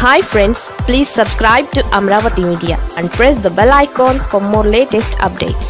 Hi friends, please subscribe to Amaravathi Media and press the bell icon for more latest updates.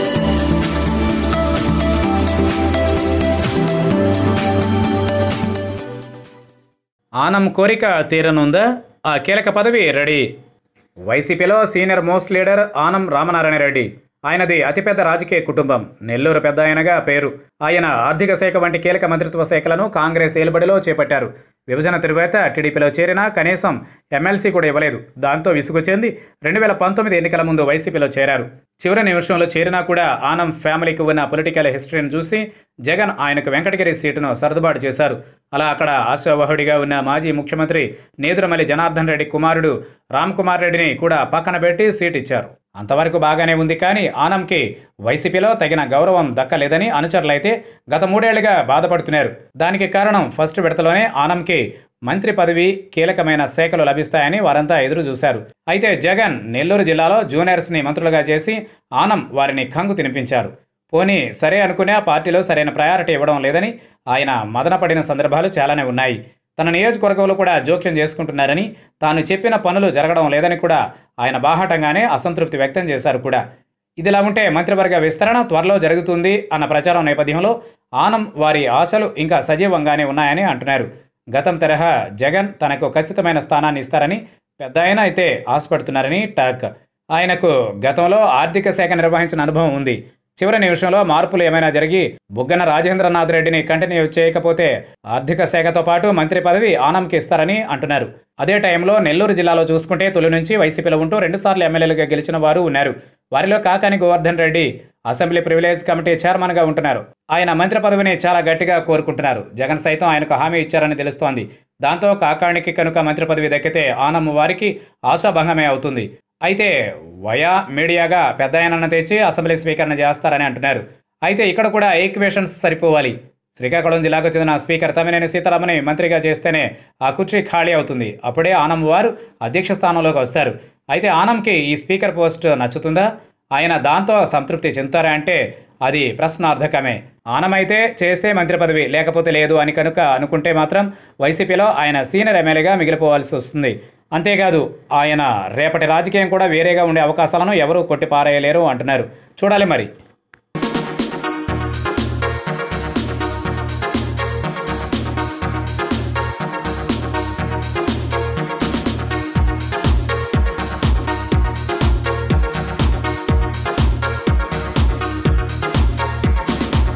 Anam కోరిక తీరనుందా? ఆ కీలక పదవి ready. వైసీపీలో senior most leader Anam Ramanarayana Reddy. ఆయనది అతిపెద్ద రాజకీయ కుటుంబం. నెల్లూరు పెద్ద ఆయనగా పేరు. ఆయన ఆర్థిక శాఖ వంటి కీలక మంత్రిత్వ శాఖలను కాంగ్రెస్ ఏలుబడిలో చేపట్టారు. విభజన తరువాత టీడీపీలో చేరినా కనీసం ఎమ్మెల్సీ కూడా ఇవ్వలేదు. దాంతో విసుగు చెంది 2019 ఎన్నికల ముందు వైసీపీలో చేరారు. చివరి నిమిషంలో చేరినా కూడా ఆనం ఫ్యామిలీకి ఉన్న పొలిటికల్ హిస్టరీని చూసి జగన్ ఆయనకు వెంకటగిరి సీటును సర్దుబాటు చేశారు. అలా అక్కడ ఆశావహుడిగా ఉన్న మాజీ ముఖ్యమంత్రి నేదురుమల్లి జనార్దన్ రెడ్డి కుమారుడు రామ్ కుమార్ రెడ్డిని కూడా పక్కన పెట్టి సీట్ ఇచ్చారు. అంతవరకు బాగానే ఉంది. కానీ ఆనంకి వైసీపీలో తగిన గౌరవం దక్కలేదని అనుచరులైతే గత 3 ఏళ్లుగా బాధపడుతున్నారు. దానికి కారణం ఫస్ట్ విడతలోనే ఆనంకి మంత్రి పదవి, కీలకమైన శాఖలు లభిస్తాయని వారంతా ఎదురు చూశారు. అయితే జగన్ నెల్లూరు జిల్లాలో జూనియర్స్ని మంత్రులుగా చేసి ఆనం వారిని కంగు తినిపించారు. పోనీ సరే అనుకునే ఆ పార్టీలో సరైన ప్రయారిటీ ఇవ్వడం లేదని ఆయన మదనపడిన సందర్భాలు చాలానే ఉన్నాయి. తన నియోజకవర్గంలో కూడా జోక్యం చేసుకుంటున్నారని, తాను చెప్పిన పనులు జరగడం లేదని కూడా ఆయన బాహాటంగానే అసంతృప్తి వ్యక్తం చేశారు కూడా. ఇదిలా ఉంటే మంత్రివర్గ విస్తరణ త్వరలో జరుగుతుంది అన్న ప్రచారం నేపథ్యంలో ఆనం వారి ఆశలు ఇంకా సజీవంగానే ఉన్నాయని అంటున్నారు. గతం తరహా జగన్ తనకు ఖచ్చితమైన స్థానాన్ని ఇస్తారని పెద్ద ఆయన అయితే ఆశపడుతున్నారని టాక్. ఆయనకు గతంలో ఆర్థిక శాఖ నిర్వహించిన అనుభవం ఉంది. చివరి నిమిషంలో మార్పులు ఏమైనా జరిగి బుగ్గన రాజేంద్రనాథ్ రెడ్డిని కంటిన్యూ చేయకపోతే ఆర్థిక శాఖతో పాటు మంత్రి పదవి ఆనంకి ఇస్తారని అంటున్నారు. అదే టైంలో నెల్లూరు జిల్లాలో చూసుకుంటే తొలి నుంచి వైసీపీలో ఉంటూ 2 సార్లు ఎమ్మెల్యేలుగా గెలిచిన వారు ఉన్నారు. వారిలో Kakani Govardhan Reddy assembly privilege committee చైర్మన్గా ఉంటున్నారు. ఆయన మంత్రి పదవిని చాలా గట్టిగా కోరుకుంటున్నారు. జగన్ సైతం ఆయనకు హామీ ఇచ్చారని తెలుస్తోంది. దాంతో కాకానికి కనుక మంత్రి పదవి దక్కితే ఆనం వారికి ఆశాభంగమే అవుతుంది. అయితే వయా మీడియాగా పెద్ద ఆయనను తెచ్చి అసెంబ్లీ స్పీకర్ను చేస్తారని అంటున్నారు. అయితే ఇక్కడ కూడా ఈక్వేషన్స్ సరిపోవాలి. శ్రీకాకుళం జిల్లాకు చెందిన స్పీకర్ తమ్మినేని సీతారామని మంత్రిగా చేస్తేనే ఆ కుర్చీ ఖాళీ అవుతుంది. అప్పుడే ఆనం వారు అధ్యక్ష స్థానంలోకి వస్తారు. అయితే ఆనంకి ఈ స్పీకర్ పోస్ట్ నచ్చుతుందా? ఆయన దాంతో సంతృప్తి చెందుతారా అంటే అది ప్రశ్నార్థకమే. ఆనమైతే చేస్తే మంత్రి పదవి, లేకపోతే లేదు అని కనుక అనుకుంటే మాత్రం వైసీపీలో ఆయన సీనియర్ ఎమ్మెల్యేగా మిగిలిపోవాల్సి వస్తుంది. అంతేకాదు ఆయన రేపటి రాజకీయం కూడా వేరేగా ఉండే అవకాశాలను ఎవరూ కొట్టిపారేయలేరు అంటున్నారు. చూడాలి మరి.